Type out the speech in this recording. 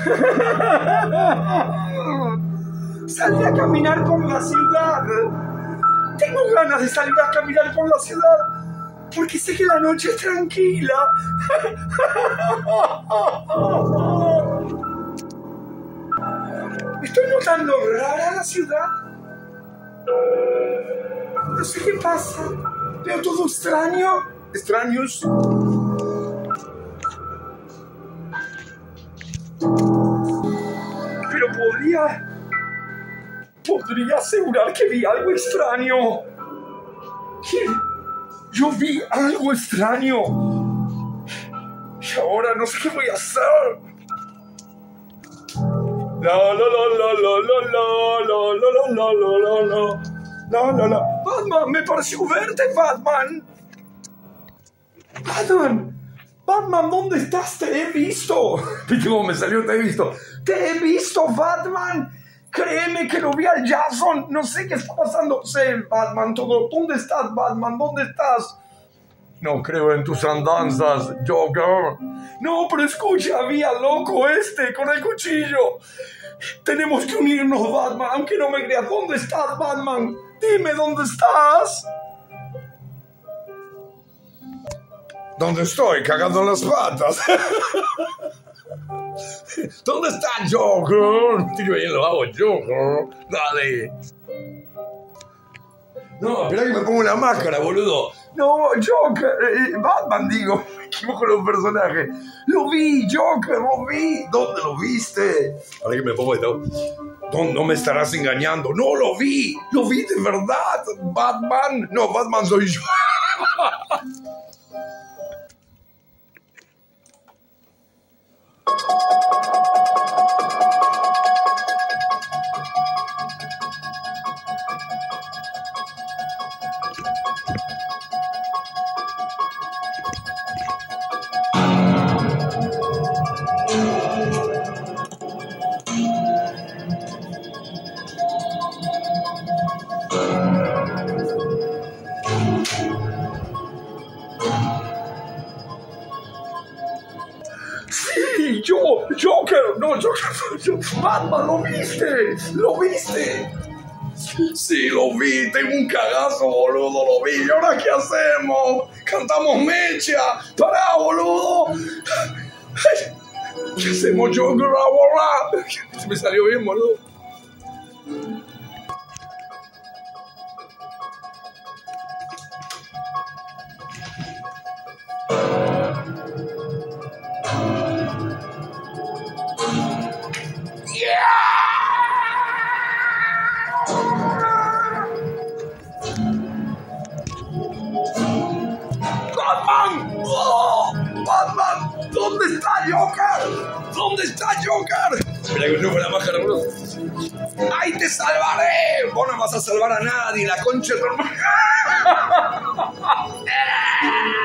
Salí a caminar por la ciudad. Tengo ganas de salir a caminar por la ciudad porque sé que la noche es tranquila. Estoy notando rara la ciudad. No sé qué pasa. Veo todo extraño. Extraños. Pero podría asegurar que vi algo extraño. ¿Qué? Yo vi algo extraño. Y ahora no sé qué voy a hacer. Batman, me pareció verte, Batman. Batman, ¿dónde estás? Te he visto. ¿Viste cómo me salió? Te he visto. Te he visto, Batman. Créeme que lo vi al Jason. No sé qué está pasando. Sé, Batman, todo. ¿Dónde estás, Batman? ¿Dónde estás? No creo en tus andanzas, Joker. No, pero escucha, había loco con el cuchillo. Tenemos que unirnos, Batman, aunque no me creas. ¿Dónde estás, Batman? Dime, ¿dónde estás? ¿Dónde estoy? Cagando en las patas. ¿Dónde está Joker? Tiro ahí en los ojos, Joker. Dale. No, esperá que me pongo una máscara, boludo. No, Joker, Batman, digo. Me equivoco los personajes. Lo vi, Joker, lo vi. ¿Dónde lo viste? Ahora que me pongo esto. No me estarás engañando. No, lo vi de verdad. Batman. No, Batman soy yo. Sí, Joker, no, Batman, ¿lo viste? Sí, lo vi, tengo un cagazo, boludo, lo vi. ¿Y ahora qué hacemos? ¿Cantamos mecha? ¡Pará, boludo! ¿Qué hacemos, Joker, ahora? Se me salió bien, boludo. ¡Batman! ¿Dónde está Joker? ¿Dónde está Joker? Espera que no fue la máscara, boludo. ¡Ay, te salvaré! Vos no vas a salvar a nadie, la concha de tu hermano.